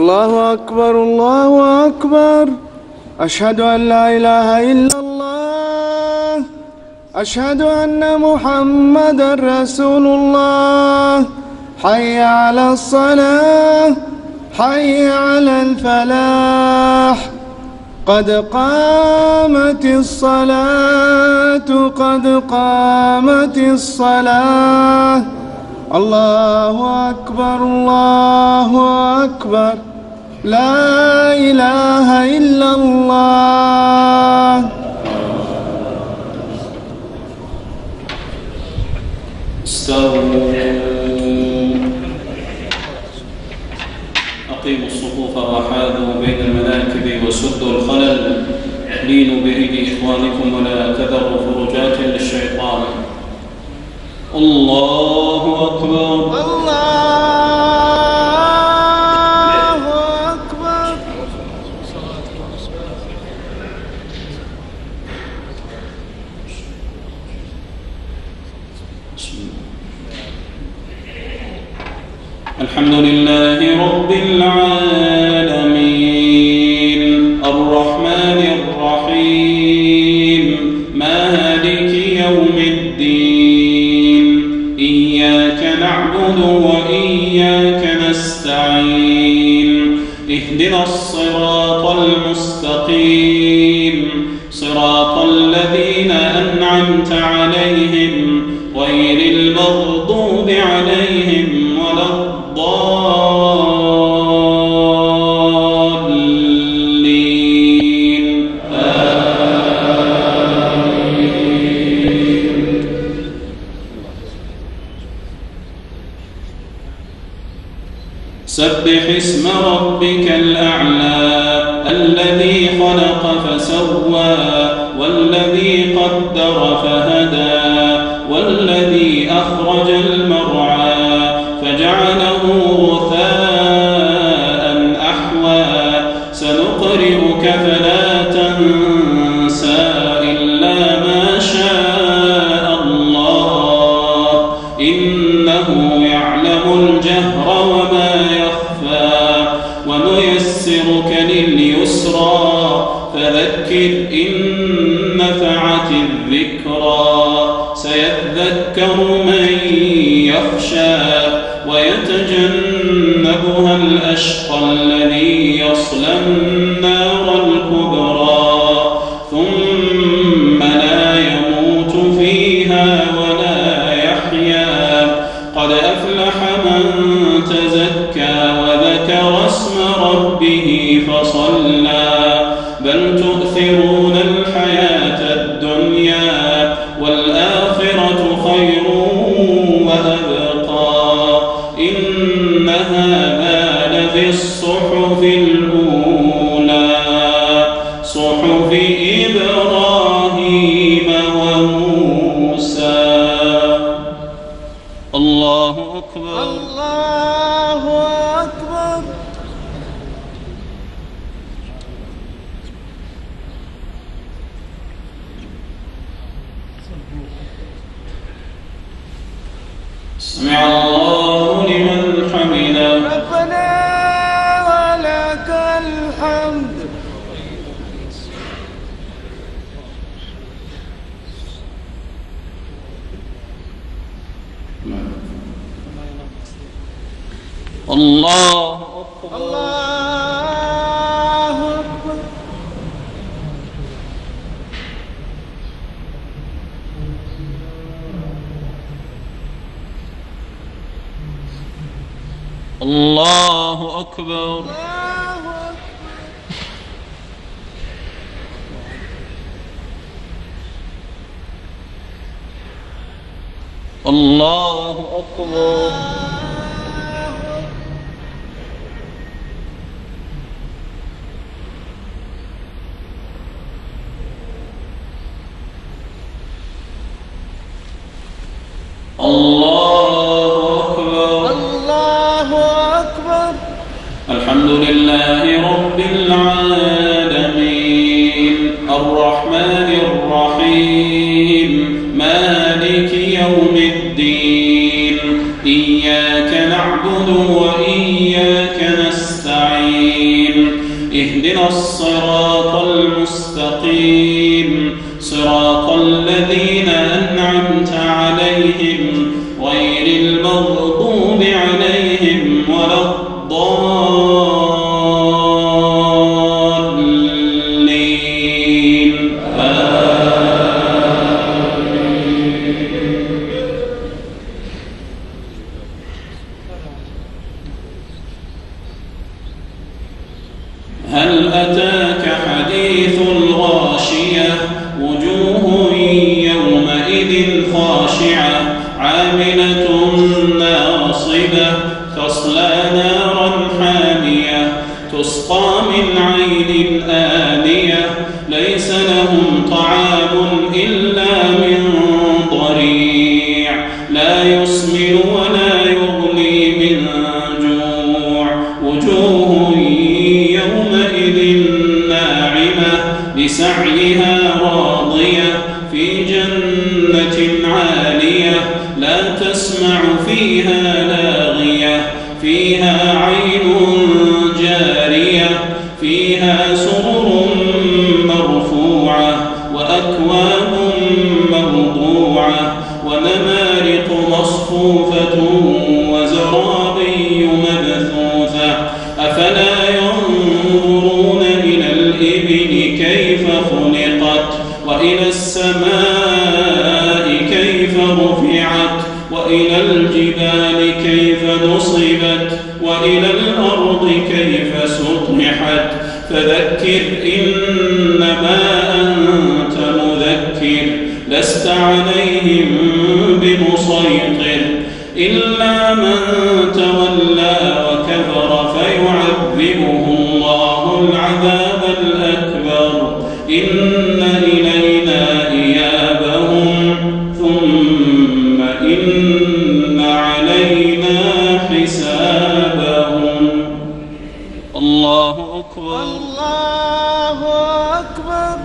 الله أكبر الله أكبر. أشهد أن لا إله إلا الله. أشهد أن محمدا رسول الله. حي على الصلاة، حي على الفلاح. قد قامت الصلاة، قد قامت الصلاة. الله أكبر الله أكبر. لا إله إلا الله. استووا. أقيموا الصفوف وحاذوا بين المناكب وسدوا الخلل. لينوا بأيدي إخوانكم ولا تذروا فرجات للشيطان. الله أكبر الله أكبر. الحمد لله رب العالمين الرحمن الرحيم مالك يوم الدين. إياك نعبد وإياك نستعين. اهدنا الصراط المستقيم صراط الذين أنعمت عليهم غير المغضوب عليهم ولا الضالين. آمين. سبح اسم ربك الأعلى الذي خلق فسوى والذي قدر فهدى والذي أخرج المرعى فجعله غثاء أحوى. سنقرئك فلا تنسى إلا ما شاء الله إنه يعلم الجهر وما يخفى. ونيسرك لليسرى فذكر إن نفعت الذكرى. سيذكر من يخشى ويتجنبها الأشقى الذي يصلى النار الكبرى ثم لا يموت فيها ولا يحيا. قد أفلح من تزكى وذكر اسم ربه فصلى. بل تؤثرون الحياة الدنيا والآخرة خير وأبقى. إن هذا لفي الصحف الأولى صحف إبراهيم وموسى. الله أكبر الله أكبر. سمع الله لمن حمده. ربنا ولك الحمد. الله أكبر الله أكبر. الله أكبر. الله أكبر. الله أكبر. الله أكبر. الحمد لله رب العالمين الرحمن الرحيم مالك يوم الدين. إياك نعبد وإياك نستعين. اهدنا الصراط المستقيم صراط الذين أنعمت عليهم غير المغضوب عليهم ولا الضالين هل أتاك حديث الغاشية وجوه يومئذ خاشعة عاملة ناصبة تصلى نارا حامية تسقى من عين آنية ليس لهم طعام إلا من ضريع لا يسمن ولا يغني من جوع وجوه يومئذ ناعمة لسعيها راضية في جنة عالية لا تسمع فيها لاغية فيها عين جارية فيها سرر مرفوعة وأكواب موضوعة ونمارق مصفوفة وزرابي مبثوثة أفلا ينظرون إلى الإبل كيف خلقت وإلى السماء كيف رفعت وإلى الجبال كيف نصبت وإلى الأرض كيف سطحت فذكر إنما أنت مذكر لست عليهم بمسيطر إلا من تولى وكفر فيعذبه الله العذاب الأكبر إن إلينا إيابهم ثم إن علينا حسابهم الله أكبر الله أكبر.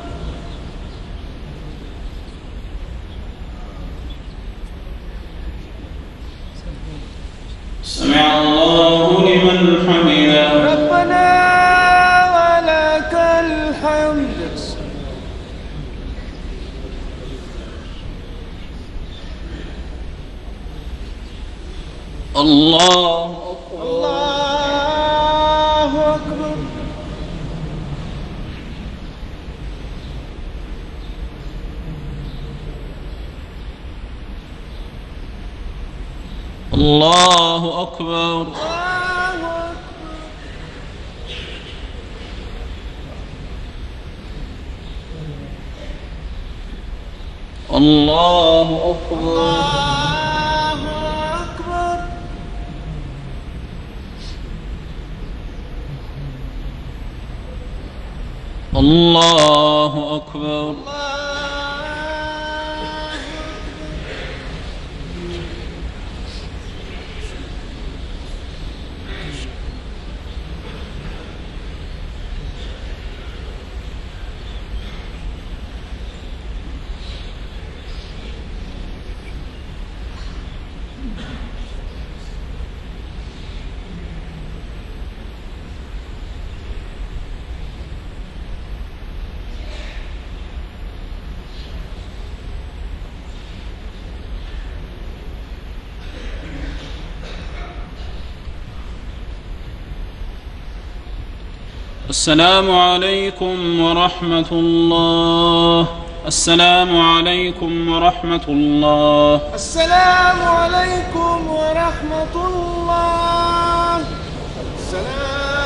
سمع الله لمن حمده ربنا ولك الحمد. الله أكبر الله أكبر. الله أكبر الله أكبر الله أكبر السلام عليكم ورحمة الله. السلام عليكم ورحمة الله. السلام عليكم ورحمة الله. السلام